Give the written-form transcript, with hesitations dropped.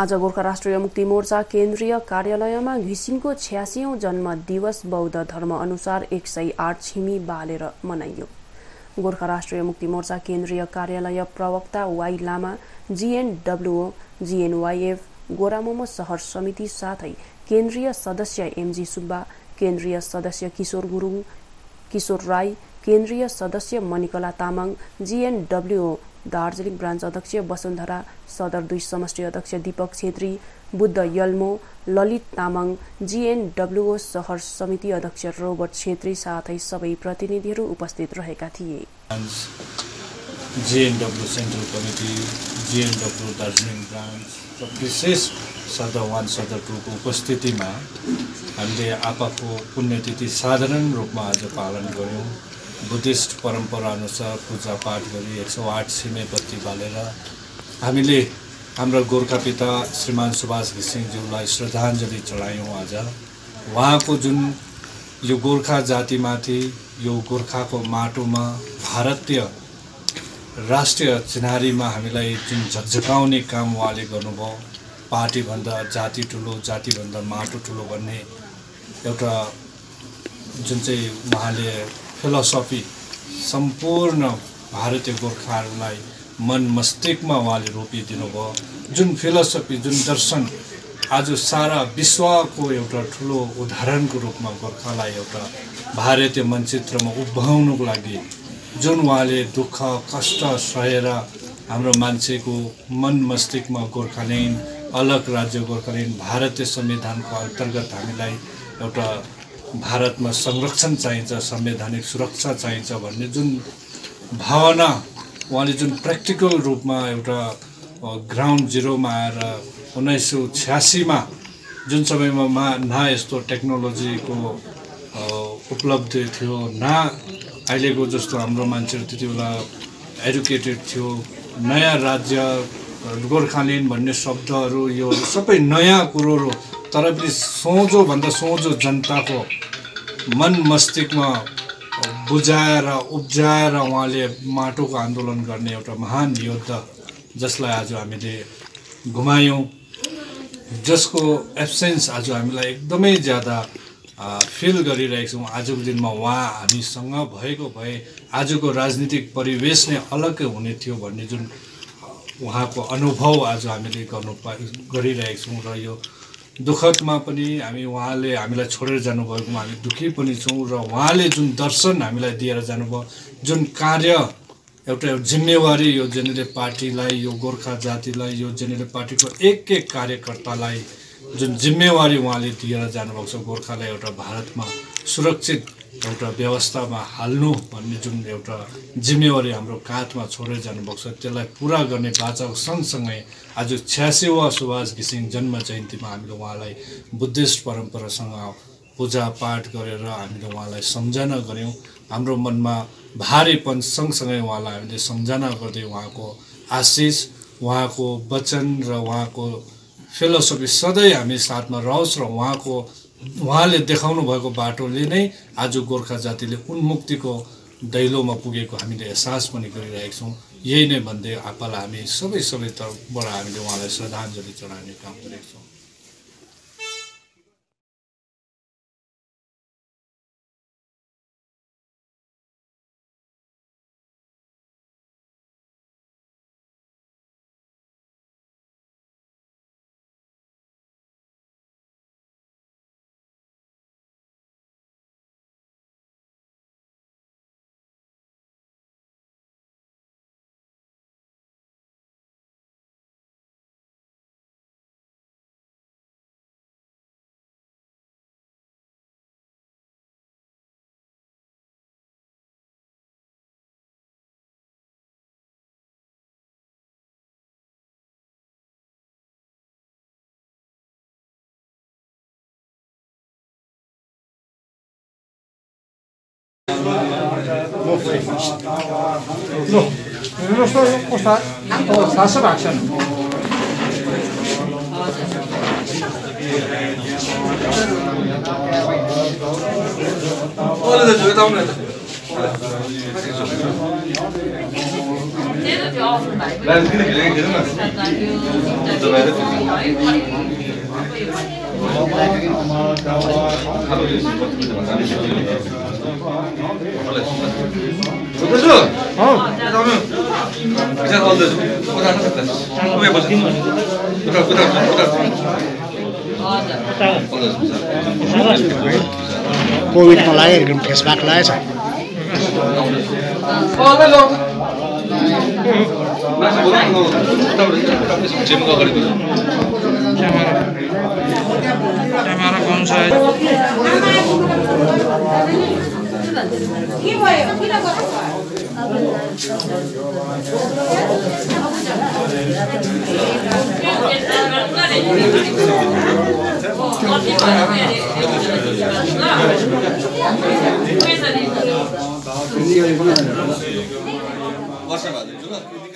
आज गोर्खा राष्ट्रिय मुक्ति मोर्चा केन्द्रीय कार्यालयमा घिसिङको 86औं जन्म दिवस बौद्ध धर्म अनुसार 108 छिमी बालेर मनाइयो। गोर्खा राष्ट्रिय मुक्ति मोर्चा केन्द्रीय कार्यालय प्रवक्ता वाई लामा, जीएनडब्ल्यूओ, जीएनवाईएफ, गोरामोमो शहर समिति साथै केन्द्रीय सदस्य एमजी सुब्बा, केन्द्रीय सदस्य किशोर गुरुङ, किशोर राई, केन्द्रीय सदस्य मणिकला तामाङ, जीएनडब्ल्यूओ दार्जिलिङ ब्रान्च अध्यक्ष वसुन्धरा, सदर 2 समष्टि अध्यक्ष दीपक छेत्री, बुद्ध यल्मो, ललित तामाङ, जीएनडब्ल्यूओ शहर समिति अध्यक्ष रोबर्ट छेत्री साथै सबै प्रतिनिधिहरू उपस्थित रहेका थिए। GNW central committee, GNW Darjeeling branch र विशेष सदर 1 सदर 2 को उपस्थितिमा हामीले आपाको पुण्यतिथि साधारण रूपमा आज पालन गर्यौं। बुद्धिस्ट परम्परा अनुसार पूजा पाठ गरी 108 छिमे बत्ती बालेर हामीले हाम्रा गोर्खा पिता श्रीमान सुभाष घिसिङज्यूलाई श्रद्धाञ्जली चढायौं। आज उहाँको जुन यो गोर्खा जातिमाथि, यो गोर्खाको माटोमा, भारतीय राष्ट्रिय चिन्हारीमा हामीलाई जुन झकझकाउने काम उहाँले गर्नुभयो, पार्टीभन्दा जाति ठुलो, जातिभन्दा माटो ठुलो भन्ने एउटा जुन चाहिँ उहाँले फिलोसफी सम्पूर्ण भारतीय गोर्खाहरूलाई मन मस्तिष्कमा उहाँले रोपिदिनु भयो। जुन फिलोसफी, जुन दर्शन आज सारा विश्वको एउटा ठुलो उदाहरणको रूपमा गोर्खालाई एउटा भारतीय मानचित्रमा उभ्याउनुको लागि जुन उहाँले दुःख कष्ट सहेर हाम्रो मान्छेको मन मस्तिष्कमा गोर्खाल्यान्ड, अलग राज्य गोर्खाल्यान्ड, भारतीय संविधानको अन्तर्गत हामीलाई एउटा भारतमा संरक्षण चाहिन्छ, संवैधानिक सुरक्षा चाहिन्छ भन्ने जुन भावना उहाँले जुन प्र्याक्टिकल रूपमा एउटा ग्राउन्ड जिरोमा आएर 1986 मा जुन समयमा न यस्तो टेक्नोलोजीको उपलब्धि थियो, न अहिलेको जस्तो हाम्रो मान्छेहरू त्यति बेला एडुकेटेड थियो, नयाँ राज्य गोर्खाल्यान्ड भन्ने शब्दहरू यो सबै नयाँ कुरोहरू, तर पनि सोझो भन्दा सोझो जनताको मन मस्तिष्कमा बुझाएर उब्जाएर उहाँले माटोको आन्दोलन गर्ने एउटा महान योद्धा जसलाई आज हामीले गुमायौं, जसको एब्सेन्स आज हामीलाई एकदमै ज्यादा फिल गरिरहेको छौँ। आजको दिनमा उहाँ हामीसँग भएको भए आजको राजनीतिक परिवेश नै अलग्गै हुने थियो भन्ने जुन उहाँको अनुभव आज हामीले गरिरहेको छौँ। र यो दुःखदमा पनि हामी उहाँले हामीलाई छोडेर जानुभएकोमा हामी दुःखी पनि छौँ। र उहाँले जुन दर्शन हामीलाई दिएर जानुभयो, जुन कार्य एउटा जिम्मेवारी यो जेनेरल पार्टीलाई, यो गोर्खा जातिलाई, यो जेनेरल पार्टीको एक कार्यकर्तालाई जुन जिम्मेवारी उहाँले दिएर जानुभएको छ, गोर्खालाई एउटा भारतमा सुरक्षित एउटा व्यवस्थामा हाल्नु भन्ने जुन एउटा जिम्मेवारी हाम्रो काँधमा छोडेर जानुभएको छ, त्यसलाई पुरा गर्ने बाचाको सँगसँगै आज 86वां सुभाष घिसिङ जन्म जयन्तीमा हामीले उहाँलाई बुद्धिस्ट परम्परासँग पूजा पाठ गरेर हामीले उहाँलाई सम्झना गऱ्यौँ। हाम्रो मनमा भारीपन सँगसँगै उहाँलाई हामीले सम्झना गर्दै उहाँको आशिष, उहाँको वचन र उहाँको फिलोसफी सधैँ हामी साथमा रहोस् र उहाँले देखाउनु भएको बाटोले नै आज गोर्खा जातिले उन्मुक्तिको दैलोमा पुगेको हामीले एहसास पनि गरिरहेका छौँ। यही नै भन्दै आपालाई हामी सबै तर्फबाट हामीले उहाँलाई श्रद्धाञ्जली चढाउने काम गरेका छौँ। Olha, कोभिडमा लाग्यो फेस मास्क लगाएछ क्यामेरा कौन सा है वर्ष बाद